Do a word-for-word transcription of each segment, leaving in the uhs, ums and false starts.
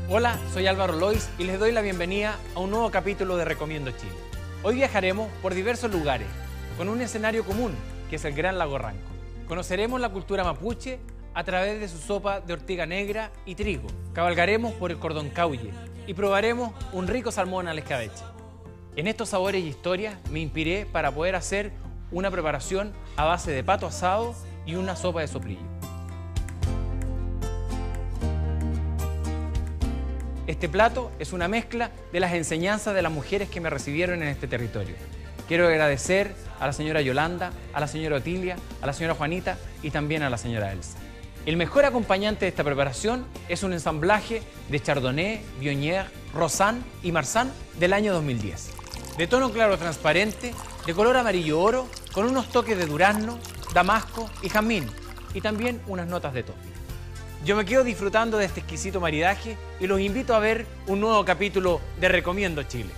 Hola, soy Álvaro Lois y les doy la bienvenida a un nuevo capítulo de Recomiendo Chile. Hoy viajaremos por diversos lugares, con un escenario común, que es el Gran Lago Ranco. Conoceremos la cultura mapuche a través de su sopa de ortiga negra y trigo. Cabalgaremos por el Cordón Caulle y probaremos un rico salmón al escabeche. En estos sabores y historias me inspiré para poder hacer una preparación a base de pato asado y una sopa de soplillo. Este plato es una mezcla de las enseñanzas de las mujeres que me recibieron en este territorio. Quiero agradecer a la señora Yolanda, a la señora Otilia, a la señora Juanita y también a la señora Elsa. El mejor acompañante de esta preparación es un ensamblaje de Chardonnay, Viognier, Rosan y Marsanne del año dos mil diez. De tono claro transparente, de color amarillo oro, con unos toques de durazno, damasco y jazmín, y también unas notas de toffee. Yo me quedo disfrutando de este exquisito maridaje y los invito a ver un nuevo capítulo de Recomiendo Chile.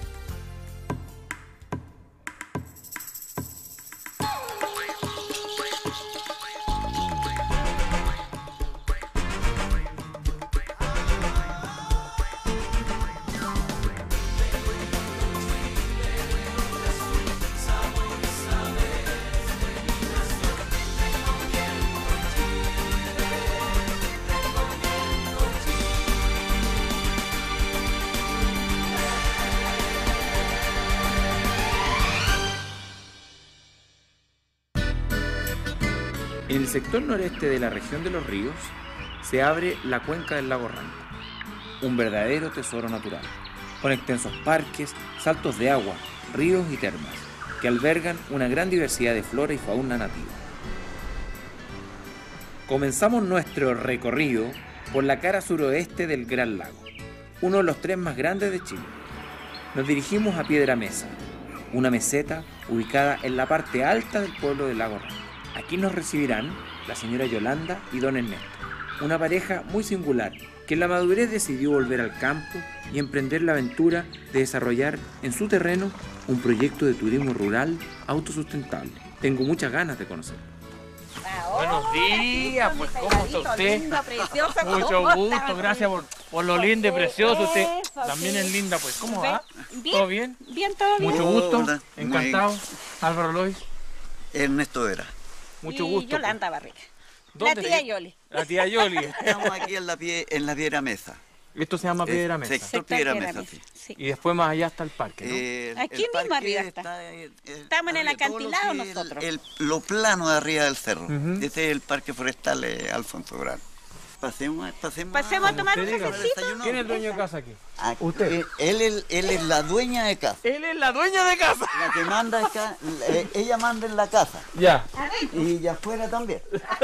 En el sector noreste de la región de Los Ríos se abre la cuenca del lago Ranco, un verdadero tesoro natural, con extensos parques, saltos de agua, ríos y termas, que albergan una gran diversidad de flora y fauna nativa. Comenzamos nuestro recorrido por la cara suroeste del Gran Lago, uno de los tres más grandes de Chile. Nos dirigimos a Piedra Mesa, una meseta ubicada en la parte alta del pueblo del lago Ranco. Aquí nos recibirán la señora Yolanda y don Ernesto, una pareja muy singular que en la madurez decidió volver al campo y emprender la aventura de desarrollar en su terreno un proyecto de turismo rural autosustentable. Tengo muchas ganas de conocerlo. Buenos días, pues ¿cómo está usted? Lindo, precioso, Mucho ¿cómo gusto, está? gracias por, por lo lindo y precioso. Usted Eso, también sí. es linda, pues. ¿Cómo Ve- va? Bien, ¿Todo bien? Bien, todo bien. Mucho gusto, Hola, muy encantado. Álvaro Lois, Ernesto Vera. mucho y gusto. Yolanda Barriga. pues. La ¿Dónde? tía Yoli. La tía Yoli. Estamos aquí en la, pie, en la Piedra Mesa. Esto se llama Piedra Eh, Mesa. sector Sector Piedra Piedra Mesa, Mesa, sí. sí. Y después más allá está el parque, ¿no? Eh, Aquí el mismo parque arriba está. eh, eh, Estamos en el arriba, todo lo acantilado que es nosotros. El, el- lo plano de arriba del cerro. Ujú. Ese es el parque forestal eh, Alfonso Gran. Pasemos, pasemos, Pasemos a tomar un Usted diga, cafecito. desayuno. ¿Quién es el dueño de casa aquí? Ah, Usted. eh, Él, él, él es la dueña de casa. Él es la dueña de casa. La que manda es ca- eh, ella manda en la casa. Ya. Y ya afuera también.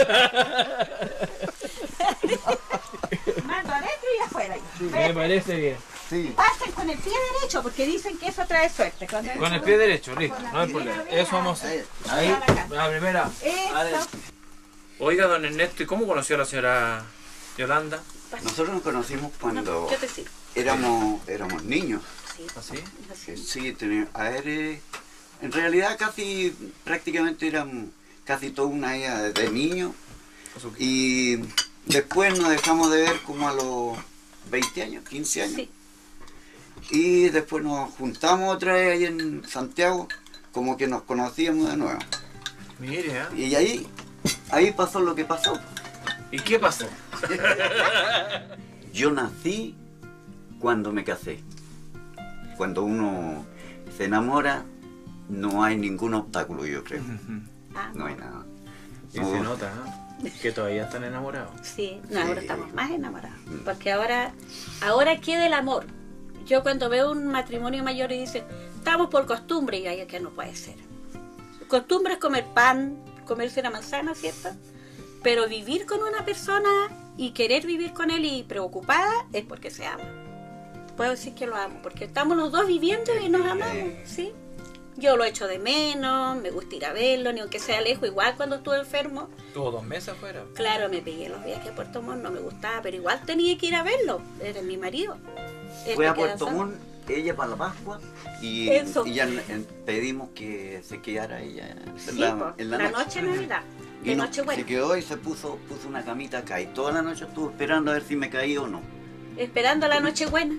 Mando adentro y afuera. Me parece bien. Sí. Pasen con el pie derecho porque dicen que eso trae suerte. Con el, Con el pie derecho, listo, no hay problema. Eso vamos a hacer. Ahí, la primera. Eso. Oiga, don Ernesto, ¿y cómo conoció a la señora Yolanda? Nosotros nos conocimos cuando Yo te sigo. éramos, éramos niños. Sí, ¿Así? Que así. sí, tenía- a ver, eh, en realidad casi, prácticamente eran casi toda una vida de niños. Y después nos dejamos de ver como a los veinte años, quince años. Sí. Y después nos juntamos otra vez ahí en Santiago, como que nos conocíamos de nuevo. Mire, ¿eh? Y ahí, ahí pasó lo que pasó. ¿Y qué pasó? Yo nací cuando me casé. Cuando uno se enamora, no hay ningún obstáculo, yo creo. Ah, No hay nada. Y se nota, ¿eh? Que todavía están enamorados. sí, no, ahora Sí. estamos más enamorados. Porque ahora, ahora queda el amor. Yo cuando veo un matrimonio mayor y dicen, estamos por costumbre, y ahí es que no puede ser. Costumbre es comer pan, comerse una manzana, ¿cierto? Pero vivir con una persona y querer vivir con él y preocupada es porque se ama. Puedo decir que lo amo, porque estamos los dos viviendo y nos amamos, ¿sí? Yo lo echo de menos, me gusta ir a verlo, ni aunque sea lejos, igual cuando estuve enfermo. Tuvo dos meses afuera. Claro, me pegué los viajes a Puerto Montt, no me gustaba, pero igual tenía que ir a verlo, era mi marido. Él Fue te a queda Puerto solo. Montt, ella para la Pascua, y, Eso. y ya en- pedimos que se quedara ella Sí, en la, po, en la, la noche de Navidad, Y de no- Nochebuena. se quedó y se puso, puso una camita acá, y toda la noche estuvo esperando a ver si me caía o no. Esperando la Nochebuena.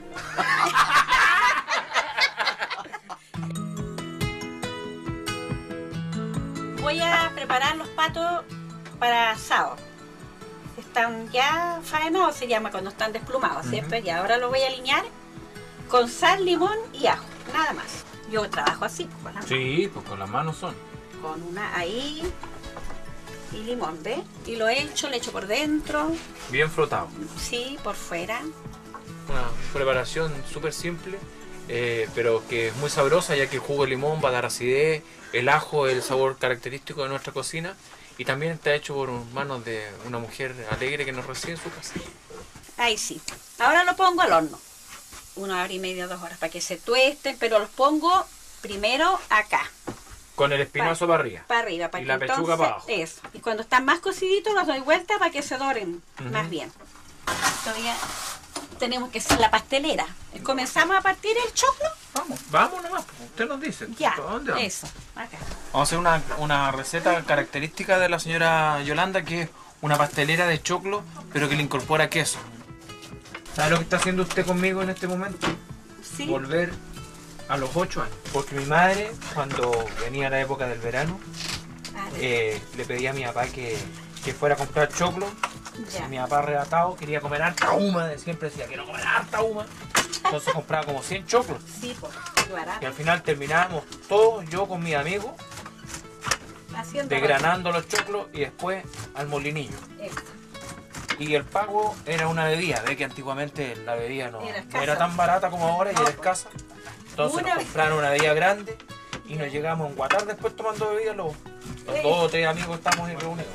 Voy a preparar los patos para asado. Están ya faenados, se llama cuando están desplumados, ¿cierto? Uh-huh. Y ahora lo voy a alinear con sal, limón y ajo, nada más. Yo trabajo así, con las sí, manos. pues con las manos son. Con una ahí y limón, ¿ves? Y lo echo, le echo por dentro. Bien frotado. Sí, por fuera. Una preparación súper simple, eh, pero que es muy sabrosa, ya que el jugo de limón va a dar acidez, el ajo es el sabor característico de nuestra cocina, y también está hecho por manos de una mujer alegre que nos recibe en su casa. Ahí sí. Ahora lo pongo al horno. Una hora y media, dos horas, para que se tuesten, pero los pongo primero acá. Con el espinazo para, para arriba. Para arriba, para y que la entonces, pechuga para abajo. Eso. Y cuando están más cociditos los doy vuelta para que se doren uh-huh. más bien. Todavía tenemos que hacer la pastelera. ¿Comenzamos a partir el choclo? Vamos, vamos nomás, usted nos dice. Ya, ¿Dónde vamos? Eso, acá. Vamos a hacer una, una receta característica de la señora Yolanda, que es una pastelera de choclo, pero que le incorpora queso. ¿Sabe lo que está haciendo usted conmigo en este momento? Sí. Volver a los ocho años. Porque mi madre, cuando venía la época del verano, eh, le pedía a mi papá que, que fuera a comprar choclo. Ya. Mi papá arrebatado quería comer harta huma, siempre decía quiero comer harta huma. Entonces compraba como cien choclos. Sí, pues, barato. Y al final terminábamos todos, yo con mis amigos, haciendo desgranando los choclos y después al molinillo. Esto. Y el pago era una bebida, ve que antiguamente la bebida no era, no era tan barata como ahora no, y era escasa. Entonces una... nos compraron una bebida grande y nos llegamos a enguatar después tomando bebida los, los eh. dos o tres amigos estamos ahí reunidos.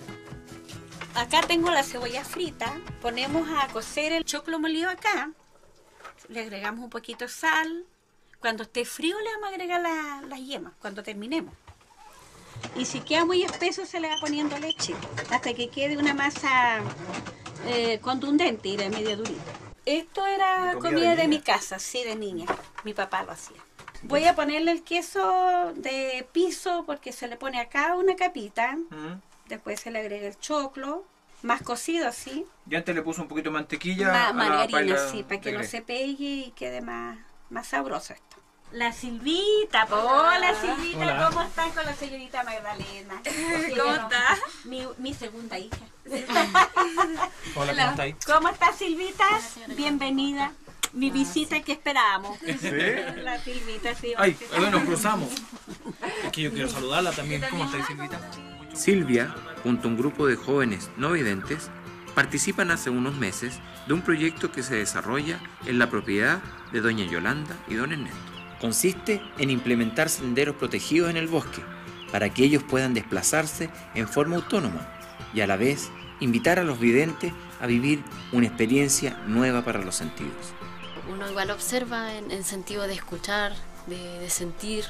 Acá tengo la cebolla frita, ponemos a cocer el choclo molido acá, le agregamos un poquito de sal, cuando esté frío le vamos a agregar la, las yemas, cuando terminemos. Y si queda muy espeso se le va poniendo leche, hasta que quede una masa eh, contundente y de medio durita. Esto era comida, comida de, de mi casa, sí, de niña, mi papá lo hacía. Voy a ponerle el queso de piso porque se le pone acá una capita. Uh-huh. Después se le agrega el choclo, más cocido así. Y antes le puso un poquito de mantequilla. Ma a margarina, la sí, para que no se pegue y quede más, más sabroso esto. La Silvita, po, hola Silvita, hola. ¿Cómo estás con la señorita Magdalena? ¿Cómo estás? Mi, mi segunda hija. Hola, ¿cómo estás? ¿Cómo estás, Silvita? Bienvenida. Mi visita que esperábamos. ¿Sí? La Silvita, sí. Ay, hoy nos cruzamos. Es que yo quiero saludarla también. ¿Cómo estás, Silvita? Silvia, junto a un grupo de jóvenes no videntes, participan hace unos meses de un proyecto que se desarrolla en la propiedad de doña Yolanda y don Ernesto. Consiste en implementar senderos protegidos en el bosque para que ellos puedan desplazarse en forma autónoma y a la vez invitar a los videntes a vivir una experiencia nueva para los sentidos. Uno igual observa en, en sentido de escuchar, de, de sentir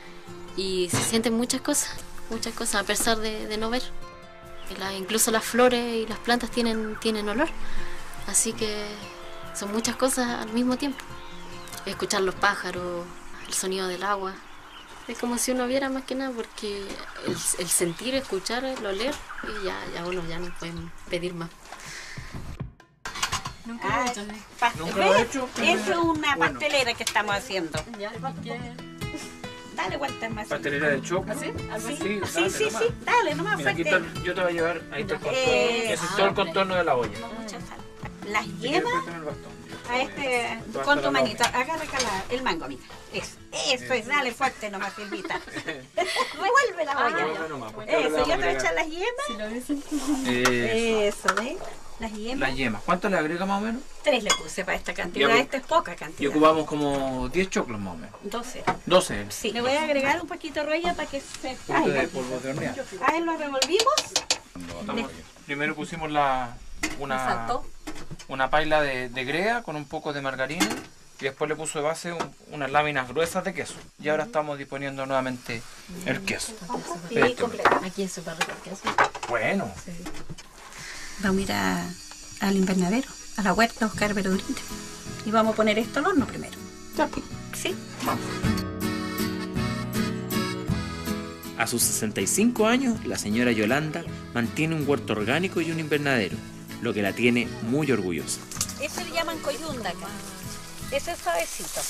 y se sienten muchas cosas. Muchas cosas, a pesar de, de no ver. La, incluso las flores y las plantas tienen, tienen olor. Así que son muchas cosas al mismo tiempo. Escuchar los pájaros, el sonido del agua. Es como si uno viera más que nada, porque el, el sentir, escuchar, el oler, y ya, ya uno ya no pueden pedir más. Nunca lo he hecho. ¿Nunca lo he hecho? Eso es una bueno. pastelera que estamos haciendo. Ya, dale vuelta más. ¿Pastelera de choclo? ¿Sí? ¿Sí? Sí, sí, sí, sí, dale, nomás. Mira, aquí está, yo te voy a llevar, ahí está el contorno. Eh, Ese es todo el contorno de la olla. Mucha sal. Las yemas, a este, con tu manito, agarra acá el mango, mira. Eso, eso es, dale fuerte nomás, Silvita. Revuelve la olla. Eso, yo te voy a echar las yemas. Eso, ¿ves? Las yemas. Las yemas. ¿Cuánto le agrega más o menos? Tres le puse para esta cantidad. Esta es poca cantidad. Y ocupamos como diez choclos más o menos. doce. doce. Sí. Le voy a agregar un poquito de roya para que se... Un poquito de polvo de hornear. Ahí lo revolvimos. No, estamos bien. Primero pusimos la, una, una paila de, de grea con un poco de margarina. Y después le puso de base un, unas láminas gruesas de queso. Y ahora estamos disponiendo nuevamente el queso. Este. Aquí es súper rico el queso. Bueno. Sí. Vamos a ir a, al invernadero, a la huerta a buscar verduritas. Y vamos a poner esto al horno primero. Sí. Vamos. A sus sesenta y cinco años, la señora Yolanda mantiene un huerto orgánico y un invernadero, lo que la tiene muy orgullosa. Ese le llaman coyunda acá. Ese es suavecito.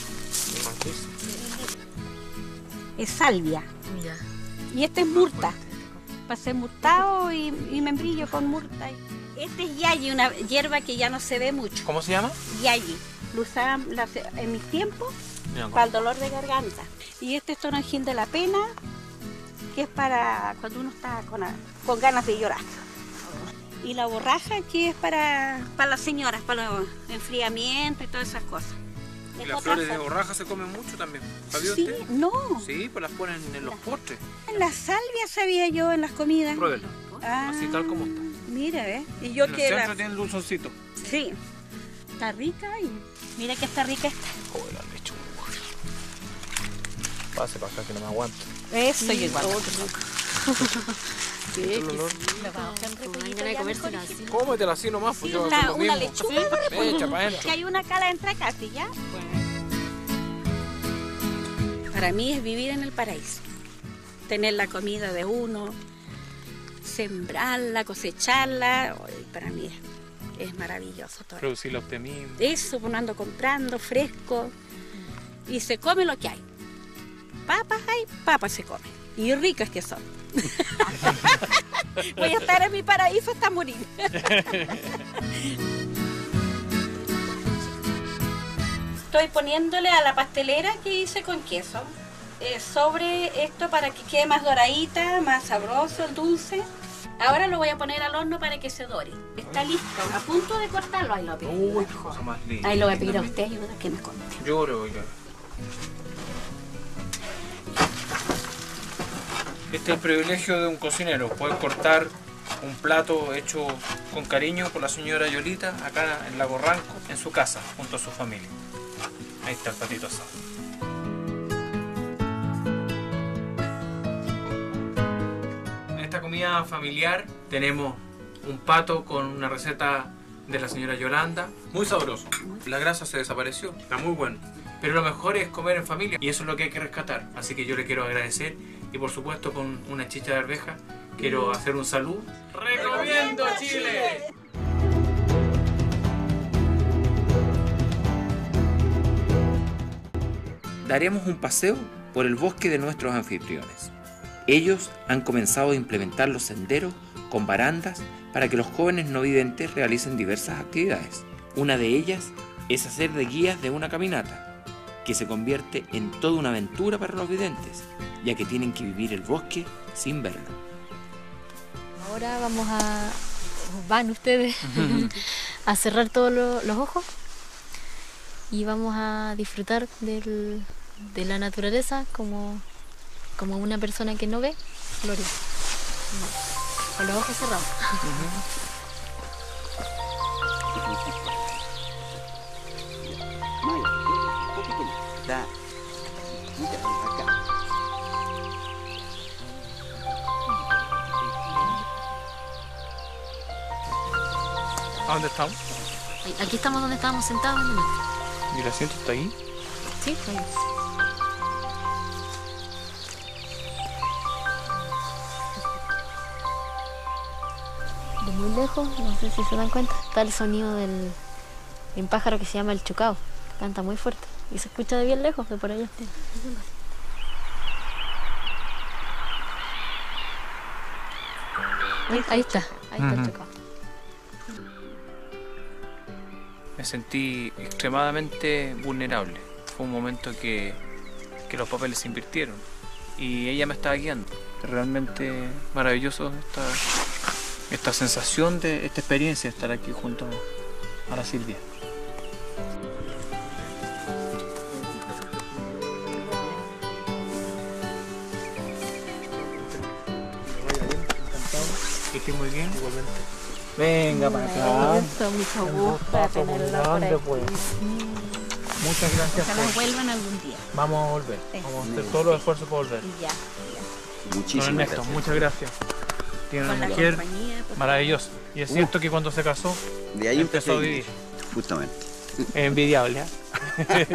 Es salvia. Ya. Y este es murta. Para ser murtado y, y membrillo con murta. Este es yayi, una hierba que ya no se ve mucho. ¿Cómo se llama? Yayi. Lo usaban las- en mis tiempos Mira, para el dolor de garganta. Y este es toronjil de la pena, que es para cuando uno está con, con ganas de llorar. Y la borraja, que es para, para las señoras, para los enfriamientos y todas esas cosas. Y Es las otra flores de forma. borraja se comen mucho también. ¿Sabía Sí, usted? no. Sí, pues las ponen en los postres. En la salvia sabía yo en las comidas. Pruébelo. Ah, Así tal como está. Mira, ¿ves? Y yo En el que centro la... tiene el dulzoncito. Sí. Está rica y mira que está rica esta. Joder, la leche. Pase para acá que no me aguanto. Eso yo igual. Sí, el olor. mañana de comérsela así. Cómetela así nomás, pues Sí, yo voy a una, hacer lo una mismo. lechuga. Me echa para adentro. Que hay una cala entre casi, ¿ya? Para mí es vivir en el paraíso. Tener la comida de uno, sembrarla, cosecharla. Ay, para mí es, es maravilloso todo. Producirla usted mismo. Eso, pues, no ando comprando fresco. Y se come lo que hay. Papas hay, papas se comen. Y ricas que son. Voy a estar en mi paraíso hasta morir. Estoy poniéndole a la pastelera que hice con queso eh, sobre esto para que quede más doradita, más sabroso el dulce. Ahora lo voy a poner al horno para que se dore. Está listo, a punto de cortarlo. Ahí lo voy a pedir. Uy, qué cosa más linda. Ahí lo voy a pedir a usted, ayuda que me corte. Lloro, oiga. Este es el privilegio de un cocinero, poder cortar un plato hecho con cariño por la señora Yolita acá en Lago Ranco, en su casa, junto a su familia. Ahí está el patito asado. En esta comida familiar tenemos un pato con una receta de la señora Yolanda. Muy sabroso. La grasa se desapareció. Está muy bueno. Pero lo mejor es comer en familia y eso es lo que hay que rescatar. Así que yo le quiero agradecer y por supuesto con una chicha de arveja quiero hacer un saludo. ¡Recomiendo Chile! Daremos un paseo por el bosque de nuestros anfitriones. Ellos han comenzado a implementar los senderos con barandas para que los jóvenes no videntes realicen diversas actividades. Una de ellas es hacer de guías de una caminata, que se convierte en toda una aventura para los videntes, ya que tienen que vivir el bosque sin verlo. Ahora vamos a... van ustedes a cerrar todos lo- los ojos y vamos a disfrutar del- de la naturaleza como, como una persona que no ve, Gloria. Con los ojos cerrados. ¿A dónde estamos? Ahí- Aquí estamos donde estábamos sentados en el metro. ¿Y el asiento está ahí? Sí, ahí. De muy lejos, no sé si se dan cuenta, está el sonido del de un pájaro que se llama el chucao. Canta muy fuerte y se escucha de bien lejos, de por allá. Ahí, ahí está, ahí está el Ujú. chucao. Me sentí extremadamente vulnerable. Fue un momento que, que los papeles se invirtieron y ella me estaba guiando. Realmente maravilloso esta, esta sensación de esta experiencia de estar aquí junto a la Silvia. Que esté muy bien. Igualmente. Venga para acá. Esto, mucho gusto tenerlo por aquí. pues. Muchas gracias. Ojalá por- vuelvan algún día. Vamos a volver. Sí. Vamos a hacer todos los esfuerzos para volver. Y ya, Don Muchísimas Ernesto, gracias. muchas gracias. Tiene con una la mujer compañía. por- maravillosa. Y es cierto que cuando se casó De ahí empezó a empecé, vivir. justamente. Es envidiable. ¿eh?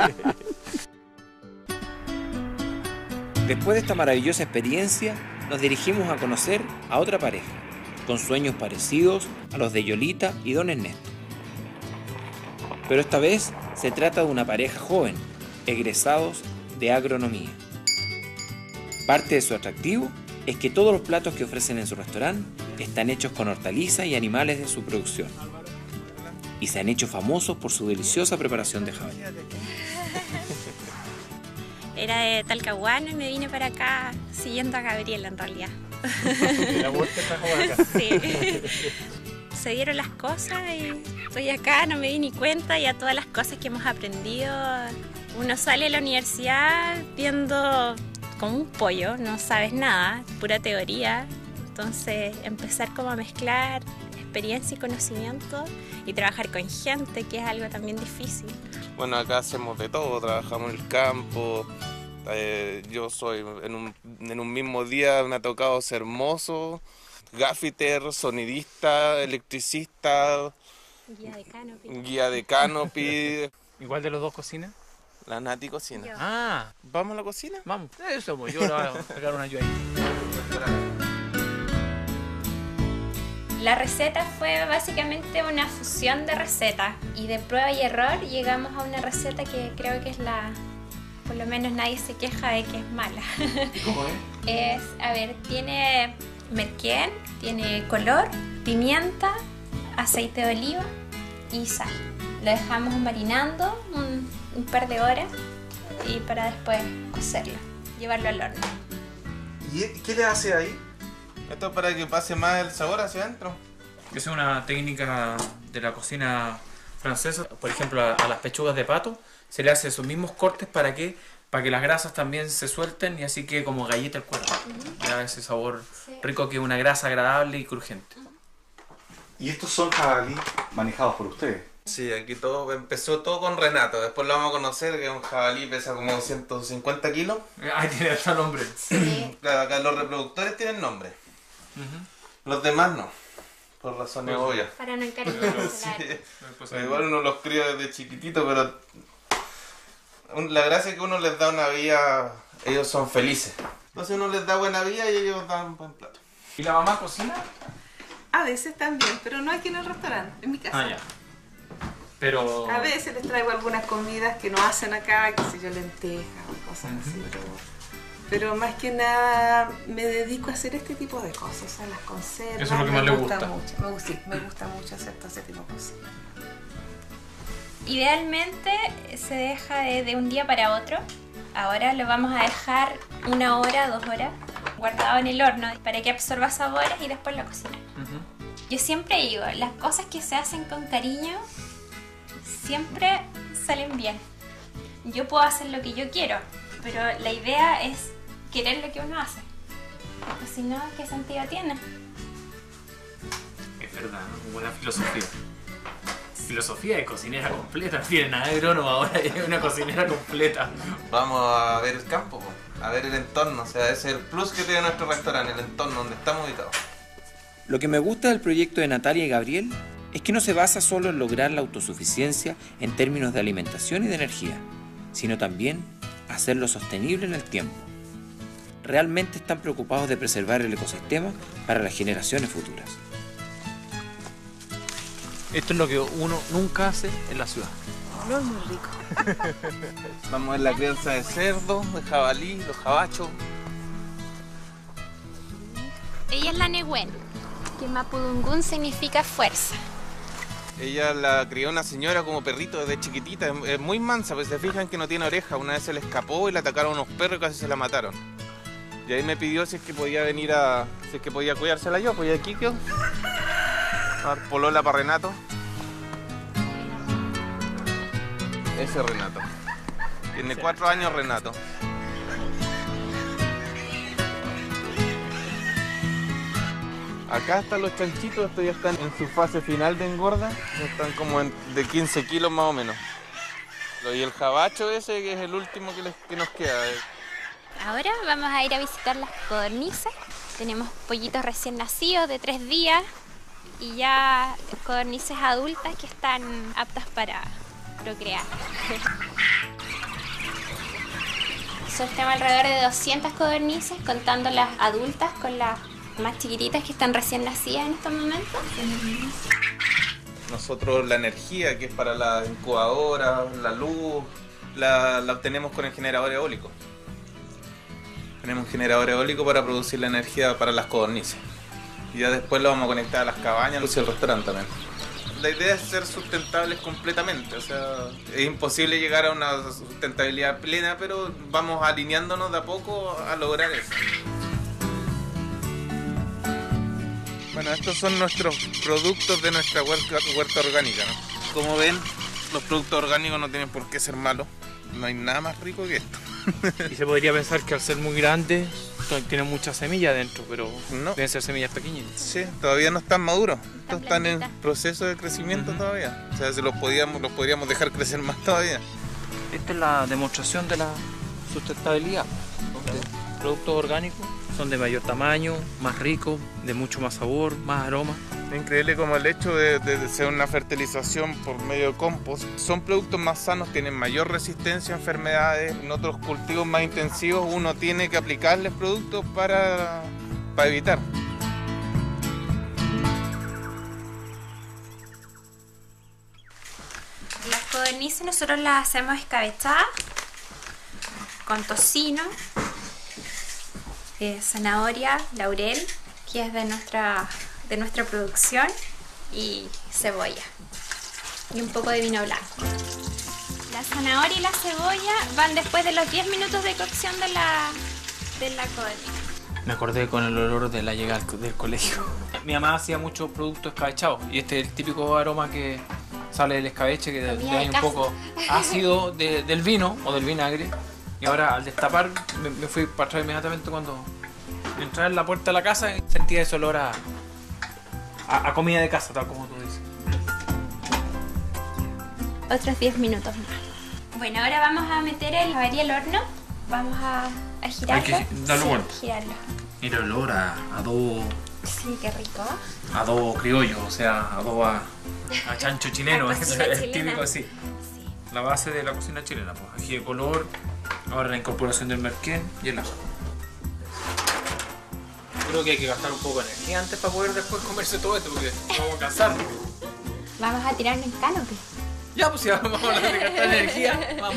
Después de esta maravillosa experiencia, nos dirigimos a conocer a otra pareja, con sueños parecidos a los de Yolita y Don Ernesto. pero esta vez se trata de una pareja joven, egresados de agronomía. Parte de su atractivo es que todos los platos que ofrecen en su restaurante están hechos con hortalizas y animales de su producción. Y se han hecho famosos por su deliciosa preparación de jabalí. Era de Talcahuano y me vine para acá siguiendo a Gabriela en realidad. La vuelta está como acá. Sí. Se dieron las cosas y estoy acá, no me di ni cuenta, y a todas las cosas que hemos aprendido. Uno sale de la universidad viendo como un pollo, no sabes nada, pura teoría. Entonces empezar como a mezclar experiencia y conocimiento y trabajar con gente, que es algo también difícil. Bueno, acá hacemos de todo, trabajamos en el campo. Eh, yo soy, en un, en un mismo día me ha tocado ser mozo, gaffiter, sonidista, electricista, Guía de canopy. Guía de canopy. ¿Igual de los dos cocina? La Nati cocina. Yo. Ah, ¿Vamos a la cocina? vamos. Eso, pues yo le voy a pegar una ayuda ahí. La receta fue básicamente una fusión de recetas y de prueba y error llegamos a una receta que creo que es la, por lo menos nadie se queja de que es mala. ¿Cómo es? Es, a ver, tiene merquén, tiene color, pimienta, aceite de oliva y sal. Lo dejamos marinando un, un par de horas y para después cocerlo, llevarlo al horno. ¿Y qué le hace ahí? Esto es para que pase más el sabor hacia adentro. Esa es una técnica de la cocina francesa. Por ejemplo, a, a las pechugas de pato se le hace esos mismos cortes para que, para que las grasas también se suelten y así que como galleta el cuerpo. Uh-huh. Da ese sabor sí. rico, que es una grasa agradable y crujiente. ¿Y estos son jabalí manejados por ustedes? Sí, aquí todo empezó todo con Renato. Después lo vamos a conocer, que un jabalí pesa como ciento cincuenta kilos. Ay, tiene hasta nombre. Sí. Claro, acá los reproductores tienen nombre. Uh-huh. Los demás no, por razones pues, obvias. Para no encariñarse. Sí. Pues, igual uno los cría desde chiquitito, pero la gracia es que uno les da una vida, ellos son felices. Entonces uno les da buena vida y ellos dan un buen plato. ¿Y la mamá cocina? A veces también, pero no aquí en el restaurante, en mi casa. Ah, ya. Pero... A veces les traigo algunas comidas que no hacen acá, qué sé yo, lentejas o cosas uh-huh. así, pero... Pero más que nada me dedico a hacer este tipo de cosas, o sea, las conservas. Eso es lo que más le gusta. Mucho, me, sí, me gusta mucho hacer todo ese tipo de cosas. Idealmente se deja de, de un día para otro. Ahora lo vamos a dejar una hora, dos horas, guardado en el horno para que absorba sabores y después lo cocina. Uh-huh. Yo siempre digo, las cosas que se hacen con cariño siempre salen bien. Yo puedo hacer lo que yo quiero, pero la idea es querer lo que uno hace. Porque si no, ¿qué sentido tiene? Es verdad, ¿no? Buena filosofía. Filosofía de cocinera completa. No tiene nada de agrónomo, ahora es una cocinera completa. Vamos a ver el campo, a ver el entorno. O sea, ese es el plus que tiene nuestro restaurante, el entorno donde estamos ubicados. Lo que me gusta del proyecto de Natalia y Gabriel es que no se basa solo en lograr la autosuficiencia en términos de alimentación y de energía, sino también hacerlo sostenible en el tiempo. Realmente están preocupados de preservar el ecosistema para las generaciones futuras. Esto es lo que uno nunca hace en la ciudad. No es muy rico. Vamos a ver la crianza de cerdo, de jabalí, los jabachos. Ella es la Nehuen, que en mapudungún significa fuerza. Ella la crió una señora como perrito desde chiquitita, es muy mansa, pues se fijan que no tiene oreja. Una vez se le escapó y la atacaron unos perros y casi se la mataron. Y ahí me pidió si es que podía venir a... si es que podía cuidársela yo, pues y aquí quedó. A ver, polola para Renato. Ese es Renato. Tiene cuatro años Renato. Acá están los chanchitos, estos ya están en su fase final de engorda. Están como en, de quince kilos más o menos. Y el jabacho ese que es el último que, les, que nos queda. Ahora vamos a ir a visitar las codornices. Tenemos pollitos recién nacidos de tres días y ya codornices adultas que están aptas para procrear. Soltamos alrededor de doscientas codornices, contando las adultas con las más chiquititas que están recién nacidas en estos momentos. Nosotros la energía que es para la incubadora, la luz, la, la obtenemos con el generador eólico. Tenemos un generador eólico para producir la energía para las codornices. Y ya después lo vamos a conectar a las cabañas y al restaurante también. La idea es ser sustentables completamente, o sea, es imposible llegar a una sustentabilidad plena, pero vamos alineándonos de a poco a lograr eso. Bueno, estos son nuestros productos de nuestra huerta, huerta orgánica, ¿no? Como ven, los productos orgánicos no tienen por qué ser malos, no hay nada más rico que esto. Y se podría pensar que al ser muy grande tienen muchas semillas dentro, pero no, deben ser semillas pequeñas. Sí, todavía no están maduros, estos están en proceso de crecimiento uh-huh. todavía. O sea, se los, podíamos, los podríamos dejar crecer más todavía. Esta es la demostración de la sustentabilidad. Los productos orgánicos son de mayor tamaño, más ricos, de mucho más sabor, más aroma. Es increíble como el hecho de, de, de ser una fertilización por medio de compost. Son productos más sanos, tienen mayor resistencia a enfermedades. En otros cultivos más intensivos uno tiene que aplicarles productos para, para evitar. Las codornices nosotros las hacemos escabechadas con tocino, eh, zanahoria, laurel, que es de nuestra, de nuestra producción, y cebolla y un poco de vino blanco. La zanahoria y la cebolla van después de los diez minutos de cocción de la, de la codorniz. Me acordé con el olor de la llegada del colegio. Mi mamá hacía muchos productos escabechados y este es el típico aroma que sale del escabeche, que le da un poco ácido de, del vino o del vinagre. Y ahora al destapar me, me fui para atrás inmediatamente cuando entré en la puerta de la casa y sentía ese olor a, a, a comida de casa, tal como tú dices. Otros diez minutos más. Bueno, ahora vamos a meter el jabalí al horno. Vamos a, a girarlo. Hay que darlo sí, vuelta. Girarlo. Mira el olor a adobo. Sí, qué rico. Adobo criollo, o sea, adobo a, a chancho chileno. A Es cocina el chilena. típico así. Sí. La base de la cocina chilena, pues ají de color, ahora la incorporación del merquén y el ajo. Creo que hay que gastar un poco de energía antes para poder después comerse todo esto, porque nos vamos a cansar. ¿Vamos a tirarnos en canopy? Ya, pues si vamos a hablar de gastar energía, vamos.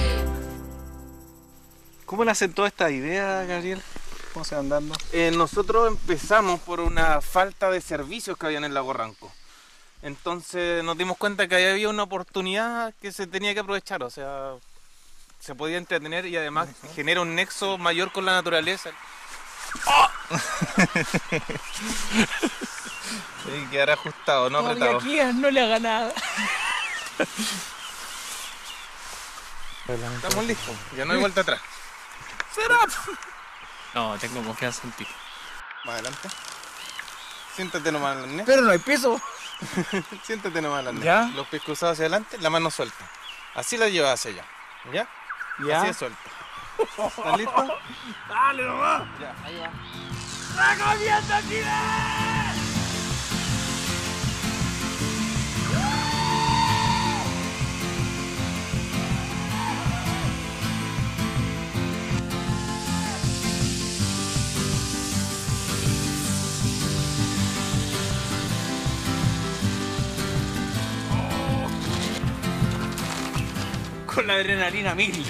¿Cómo nacen todas estas ideas, Gabriel? ¿Cómo se van dando? Eh, nosotros empezamos por una falta de servicios que había en el Lago Ranco. Entonces nos dimos cuenta que ahí había una oportunidad que se tenía que aprovechar, o sea, se podía entretener y además genera un nexo mayor con la naturaleza. ¡Oh! Sí, quedará ajustado, no apretado. Aquí no le haga nada. Estamos listos, ya no hay vuelta atrás. ¡Será! No, tengo confianza en ti. Más adelante. Siéntate nomás, Arnés. Pero no hay piso. Siéntate nomás, Arnés. ¿Ya? Los pies cruzados hacia adelante, la mano suelta. Así la llevas hacia allá. ¿Ya? ¿Ya? Así es suelta. ¿Estás listo? ¡Dale nomás! Ya, ahí va. ¡Recomiendo Chile! Con la adrenalina mil.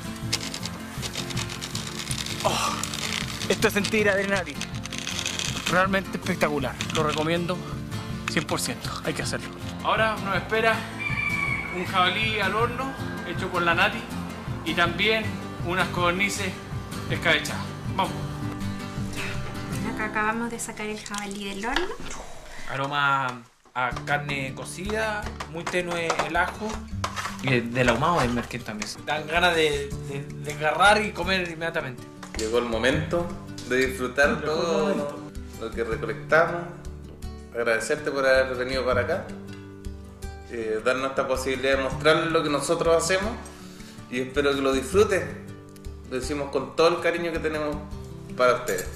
Oh, esto es sentir adrenalina. Realmente espectacular. Lo recomiendo cien por ciento. Hay que hacerlo. Ahora nos espera un jabalí al horno hecho por la Nati y también unas codornices escabechadas. Vamos. Acá acabamos de sacar el jabalí del horno. Aroma a carne cocida, muy tenue el ajo. Y del ahumado del merquén también. Dan ganas de, de, de agarrar y comer inmediatamente. Llegó el momento de disfrutar todo lo que recolectamos. Agradecerte por haber venido para acá. Eh, darnos esta posibilidad de mostrarles lo que nosotros hacemos. Y espero que lo disfruten. Lo decimos con todo el cariño que tenemos para ustedes.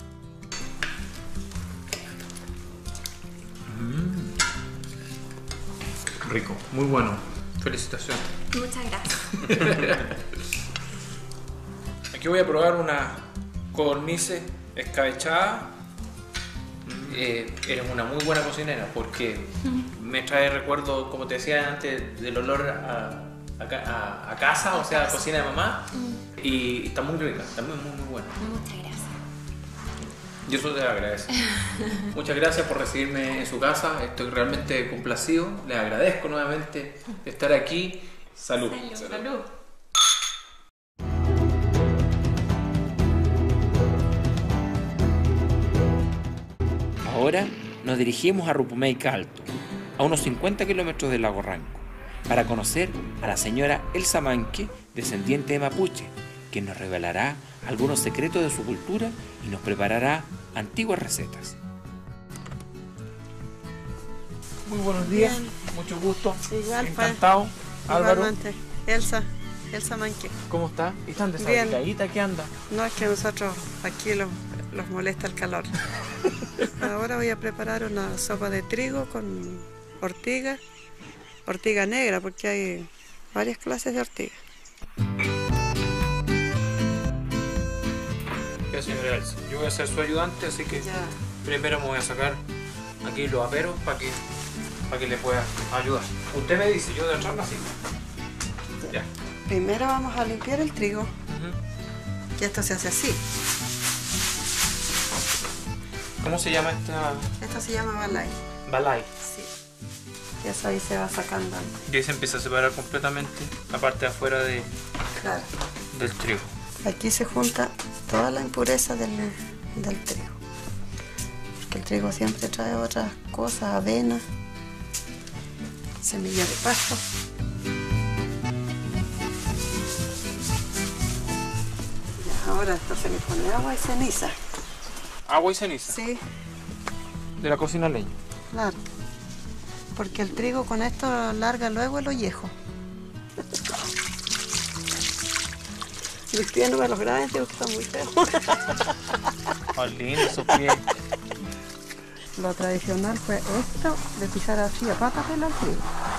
Mm. Rico, muy bueno. Felicitaciones. Muchas gracias. Aquí voy a probar una codornice escabechada. Eh, eres una muy buena cocinera porque me trae recuerdo, como te decía antes, del olor a, a, a, a casa, o sea, a cocina de mamá. Mm. Y está muy rica, también muy, muy buena. Muchas gracias. Yo eso te agradezco. Muchas gracias por recibirme en su casa. Estoy realmente complacido. Les agradezco nuevamente de estar aquí. Salud. Salud. Salud. Ahora nos dirigimos a Rupumeica Alto, a unos cincuenta kilómetros del lago Ranco, para conocer a la señora Elsa Manque, descendiente de mapuche, quien nos revelará algunos secretos de su cultura y nos preparará antiguas recetas. Muy buenos días, Bien. mucho gusto. Igual, encantado. pues, Álvaro, igualmente. Elsa, Elsa Manque. ¿cómo está? ¿Y están Bien. desabrigaditas? ¿Qué anda? No, es que a nosotros aquí los, los molesta el calor. Ahora voy a preparar una sopa de trigo con ortiga, ortiga negra, porque hay varias clases de ortiga. Ya, señora Elsa, yo voy a ser su ayudante, así que Ya. primero me voy a sacar aquí los aperos para que, para que le pueda ayudar. Usted me dice, yo de atrás así. Ya. Primero vamos a limpiar el trigo, Ujú. que esto se hace así. ¿Cómo se llama esta Esto se llama balay. balay? Sí. Y eso ahí se va sacando. Y ahí se empieza a separar completamente la parte de afuera de, Claro. del trigo. Aquí se junta toda la impureza del, del trigo. Porque el trigo siempre trae otras cosas, avena, semilla de pasto. Ya, ahora esto se le pone agua y ceniza. Agua y ceniza. Sí, De la cocina leña. claro. Porque el trigo con esto larga luego el ollejo. Vistiéndome los grandes, que están muy feos. Oh, lindo esos pies. Lo tradicional fue esto de pisar así a patas del trigo.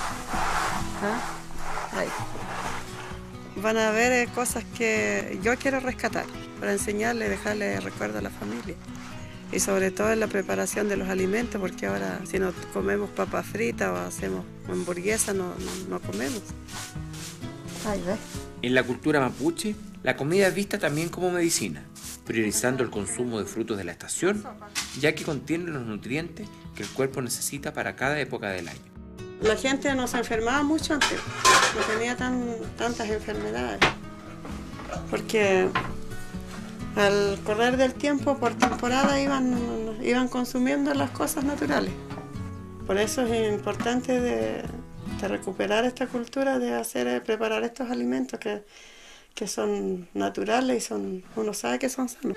¿Ah? Ahí. Van a ver eh, cosas que yo quiero rescatar para enseñarle, dejarle recuerdo a la familia. Y sobre todo en la preparación de los alimentos, porque ahora si no comemos papas fritas o hacemos hamburguesas, no, no, no comemos. Ahí ves. En la cultura mapuche, la comida es vista también como medicina, priorizando el consumo de frutos de la estación, ya que contienen los nutrientes que el cuerpo necesita para cada época del año. La gente no se enfermaba mucho antes, no tenía tan, tantas enfermedades, porque al correr del tiempo, por temporada, iban, iban consumiendo las cosas naturales. Por eso es importante de, de recuperar esta cultura, de hacer, preparar estos alimentos que, que son naturales y son, uno sabe que son sanos.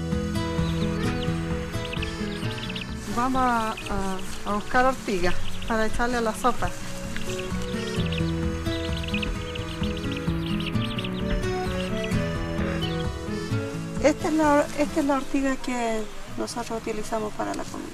Vamos a, a, a buscar ortigas para echarle a la sopa. Esta es, la, esta es la ortiga que nosotros utilizamos para la comida.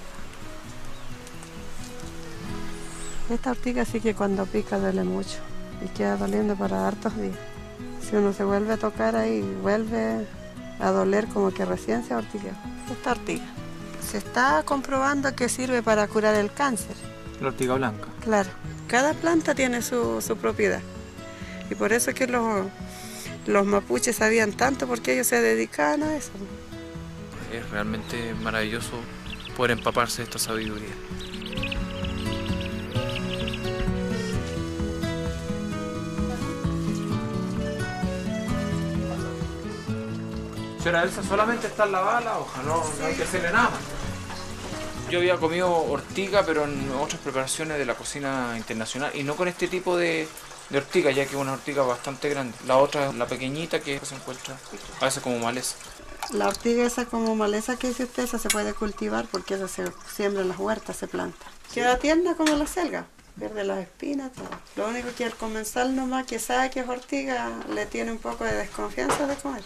Esta ortiga sí que cuando pica duele mucho y queda doliendo para hartos días. Si uno se vuelve a tocar ahí, vuelve a doler como que recién se ha ortigueado. Esta ortiga se está comprobando que sirve para curar el cáncer. La ortiga blanca. Claro, cada planta tiene su, su propiedad y por eso es que los, los mapuches sabían tanto, porque ellos se dedicaban a eso. Es realmente maravilloso poder empaparse de esta sabiduría. Señora Elsa, solamente está lavada la hoja, no, no hay que hacerle nada. Yo había comido ortiga, pero en otras preparaciones de la cocina internacional, y no con este tipo de, de ortiga, ya que es una ortiga bastante grande. La otra es la pequeñita que se encuentra a veces como maleza. La ortiga esa como maleza que dice usted, esa se puede cultivar porque esa se siembra en las huertas, se planta. Queda tierna como la selga, pierde las espinas, todo. Lo único que el comensal nomás que sabe que es ortiga le tiene un poco de desconfianza de comer.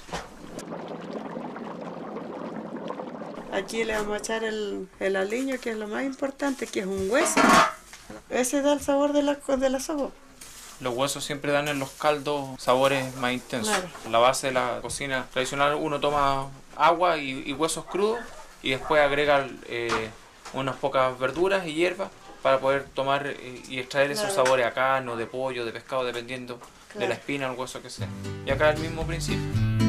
Aquí le vamos a echar el, el aliño, que es lo más importante, que es un hueso. Ese da el sabor de la, de la sopa. Los huesos siempre dan en los caldos sabores más intensos. Claro. La base de la cocina tradicional, uno toma agua y, y huesos crudos y después agrega eh, unas pocas verduras y hierbas para poder tomar y extraer esos Claro. sabores a carne, o de pollo, de pescado, dependiendo de Claro. la espina o el hueso que sea. Y acá el mismo principio.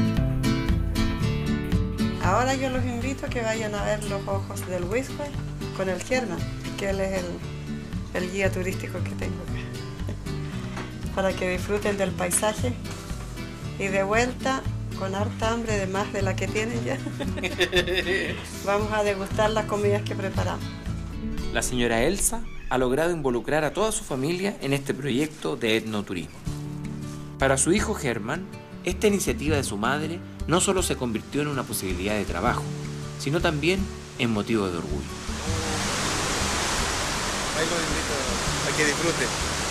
Ahora yo los invito a que vayan a ver los ojos del Whistler con el Germán, que él es el, el guía turístico que tengo acá. Para que disfruten del paisaje y de vuelta, con harta hambre de más de la que tienen ya, vamos a degustar las comidas que preparamos. La señora Elsa ha logrado involucrar a toda su familia en este proyecto de etnoturismo. Para su hijo Germán, esta iniciativa de su madre no solo se convirtió en una posibilidad de trabajo, sino también en motivo de orgullo. Ahí los invito a que disfruten.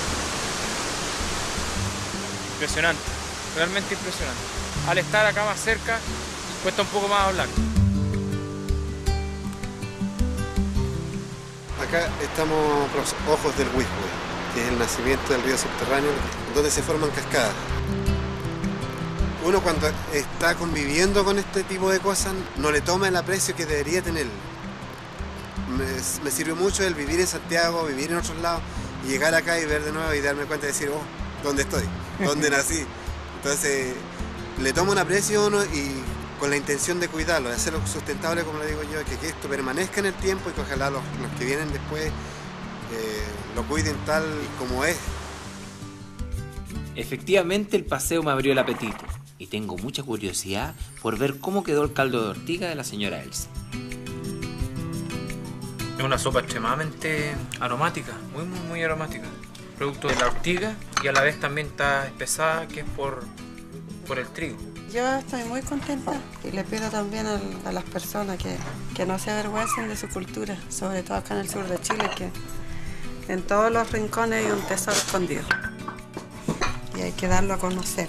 Impresionante, realmente impresionante. Al estar acá más cerca, cuesta un poco más hablar. Acá estamos por los ojos del Whistler, que es el nacimiento del río subterráneo, donde se forman cascadas. Uno cuando está conviviendo con este tipo de cosas no le toma el aprecio que debería tener. Me, me sirvió mucho el vivir en Santiago, vivir en otros lados, y llegar acá y ver de nuevo y darme cuenta y decir, oh, ¿dónde estoy? ¿Dónde nací? Entonces le tomo un aprecio a uno y con la intención de cuidarlo, de hacerlo sustentable, como le digo yo, que, que esto permanezca en el tiempo y que ojalá los, los que vienen después eh, lo cuiden tal como es. Efectivamente, el paseo me abrió el apetito y tengo mucha curiosidad por ver cómo quedó el caldo de ortiga de la señora Elsa. Es una sopa extremadamente aromática, muy muy muy aromática. Producto de la ortiga y a la vez también está espesada, que es por, por el trigo. Yo estoy muy contenta y le pido también al, a las personas que, que no se avergüencen de su cultura, sobre todo acá en el sur de Chile, que en todos los rincones hay un tesoro escondido y hay que darlo a conocer.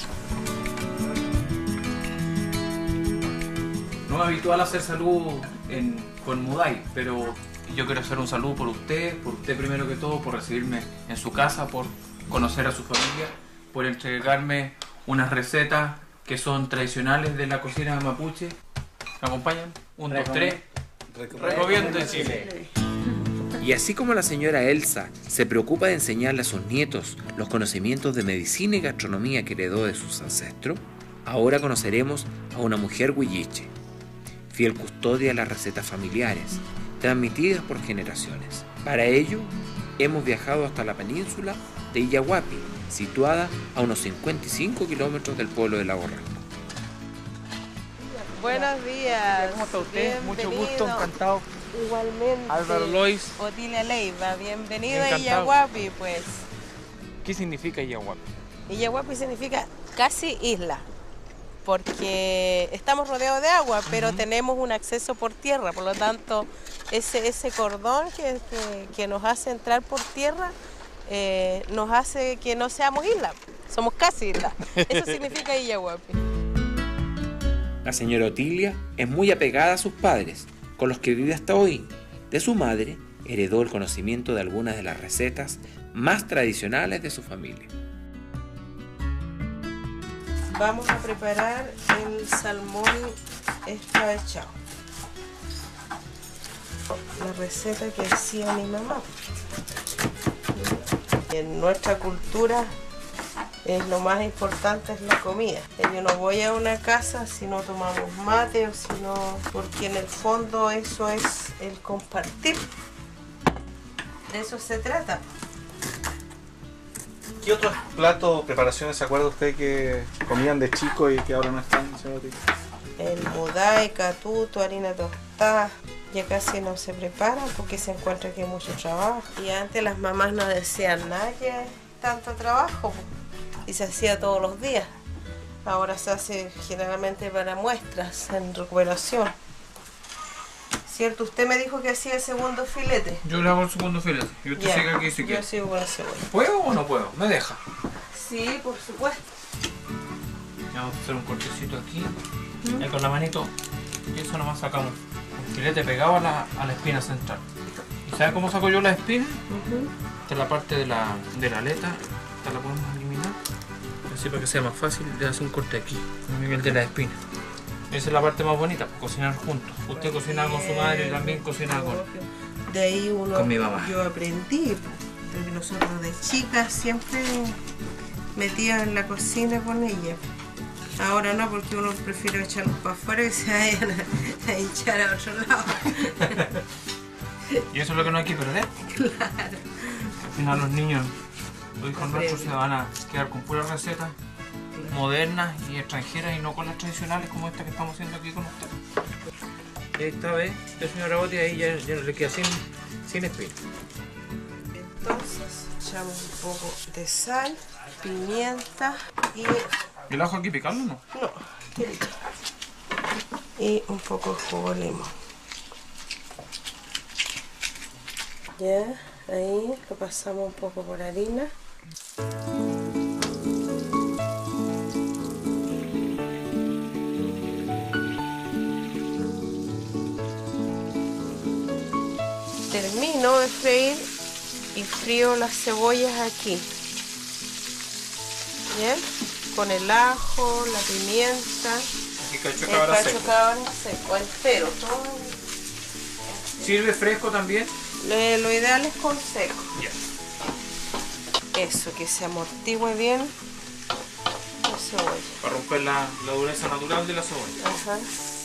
No es habitual hacer salud en, con Mudai, pero yo quiero hacer un saludo por usted, por usted primero que todo, por recibirme en su casa, por conocer a su familia, por entregarme unas recetas que son tradicionales de la cocina mapuche. ¿Me acompañan? Un, dos, tres. Recomiendo en Chile. Y así como la señora Elsa se preocupa de enseñarle a sus nietos los conocimientos de medicina y gastronomía que heredó de sus ancestros, ahora conoceremos a una mujer huilliche, fiel custodia de las recetas familiares, transmitidas por generaciones. Para ello, hemos viajado hasta la península de Iyahuapi, situada a unos cincuenta y cinco kilómetros del pueblo de Lago Ranco. Buenos días. ¿Cómo está usted? Mucho Bienvenido. gusto, encantado. Igualmente. Álvaro Lois. Otilia Leiva, bienvenido a Encantado. Iyahuapi, pues. ¿Qué significa Iyahuapi? Iyahuapi significa casi isla, porque estamos rodeados de agua, pero tenemos un acceso por tierra, por lo tanto, ese, ese cordón que, que, que nos hace entrar por tierra eh, nos hace que no seamos isla, somos casi isla. Eso significa Iyahuapi. La señora Otilia es muy apegada a sus padres, con los que vive hasta hoy. De su madre, heredó el conocimiento de algunas de las recetas más tradicionales de su familia. Vamos a preparar el salmón escabechado. La receta que hacía mi mamá. En nuestra cultura es lo más importante es la comida. Yo no voy a una casa si no tomamos mate o si no, porque en el fondo eso es el compartir. De eso se trata. ¿Qué otros platos, preparaciones se acuerda usted que comían de chico y que ahora no están, señora Otilia? El mudai, catuto, harina tostada, ya casi no se prepara porque se encuentra que hay mucho trabajo. Y antes las mamás no decían nada que tanto trabajo y se hacía todos los días. Ahora se hace generalmente para muestras en recuperación. ¿Cierto? Usted me dijo que hacía el segundo filete. Yo le hago el segundo filete y usted Ya, sigue aquí si yo quiere. sigo con el segundo. ¿Puedo o no puedo? ¿Me deja? Sí, por supuesto. Vamos a hacer un cortecito aquí. Y con la manito, y eso nomás sacamos el filete pegado a la, a la espina central. ¿Y sabe cómo saco yo la espina? Esta es la parte de la, de la aleta. Esta la podemos eliminar. Así para que sea más fácil, le hace un corte aquí, a nivel de la espina. Esa es la parte más bonita, cocinar juntos. Usted cocina con su madre y también cocina con, De ahí uno, con mi mamá. yo aprendí, porque nosotros de chicas siempre metíamos en la cocina con ella. Ahora no, porque uno prefiere echarlos para afuera y se vayan a, a hinchar a otro lado. Y eso es lo que no hay que perder. Claro. Al final los niños, los hijos nuestros se van a quedar con puras recetas modernas y extranjeras y no con las tradicionales como esta que estamos haciendo aquí con ustedes. Y esta vez la señora Boti ahí ya, ya le queda sin, sin espina. Entonces echamos un poco de sal, pimienta y... ¿Y el ajo hay que picarlo o no? No, tirito. Y un poco de jugo de limón. Ya, ahí lo pasamos un poco por harina. Termino de freír y frío las cebollas aquí. ¿Bien? Con el ajo, la pimienta, Y cacho el cabra cacho seco. cabra seco, entero. Todo. ¿Sirve fresco también? Lo, lo ideal es con seco. Ya. Eso, que se amortigüe bien la cebolla. Para romper la, la dureza natural de la cebolla. Ajá.